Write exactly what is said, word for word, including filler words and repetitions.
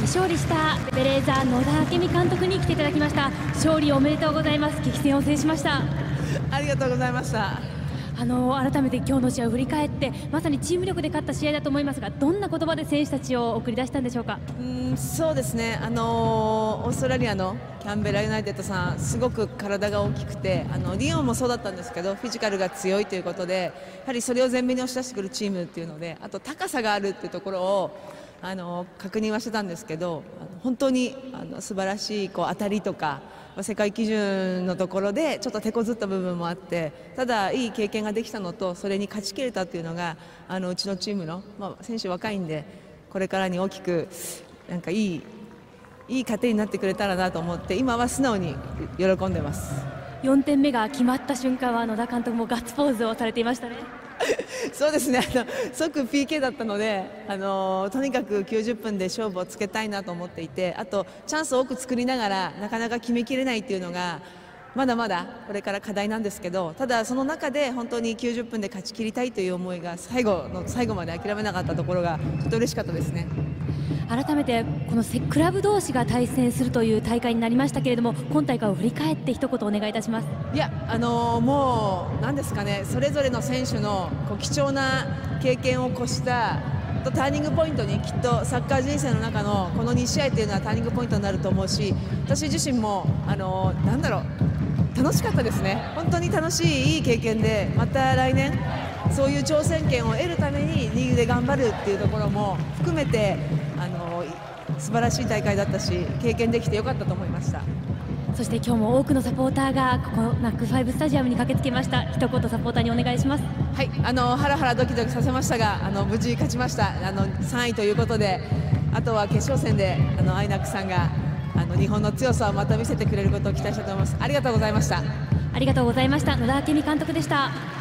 勝利したベレーザ野田明美監督に来ていただきました。勝利おめでとうございます。激戦を制しました。 ありがとうございました。 あの改めて今日の試合を振り返ってまさにチーム力で勝った試合だと思いますが、どんな言葉で選手たちを送り出したんでしょうか。 うんそうですね、あのー、オーストラリアのキャンベラユナイテッドさんすごく体が大きくて、あのリオンもそうだったんですけどフィジカルが強いということでやはりそれを前面に押し出してくるチームっていうので、あと高さがあるっていうところをあの確認はしてたんですけど、本当にあの素晴らしいこう当たりとか世界基準のところでちょっと手こずった部分もあって、ただいい経験ができたのとそれに勝ち切れたというのがあのうちのチームの、まあ、選手若いんでこれからに大きくなんかいいいい糧になってくれたらなと思って今は素直に喜んでます。 よんてんめが決まった瞬間は野田監督もガッツポーズをされていましたね。 そうですね、あの即 ピーケー だったので、あのとにかくきゅうじゅっぷんで勝負をつけたいなと思っていて、あとチャンスを多く作りながらなかなか決めきれないというのがまだまだこれから課題なんですけど、ただその中で本当にきゅうじゅっぷんで勝ち切りたいという思いが最後の最後まで諦めなかったところがちょっと嬉しかったですね。 改めてこのクラブ同士が対戦するという大会になりましたけれども、今大会を振り返って一言お願いいたします。 いや、あのー、もう何ですかね、それぞれの選手のこう貴重な経験を越したターニングポイントにきっとサッカー人生の中のこのに試合というのはターニングポイントになると思うし、私自身もあのー、なんだろう楽しかったですね。本当に楽しいいい経験で、また来年そういう挑戦権を得るためにリーグで頑張るっていうところも含めてあの素晴らしい大会だったし経験できてよかったと思いました。 そして今日も多くのサポーターがここナックファイブスタジアムに駆けつけました。一言サポーターにお願いします。 はい、あのハラハラドキドキさせましたが、あの無事勝ちました。あのさんいということで、あとは決勝戦であのアイナックさんがあの日本の強さをまた見せてくれることを期待したいと思います。ありがとうございました。 ありがとうございました。野田明美監督でした。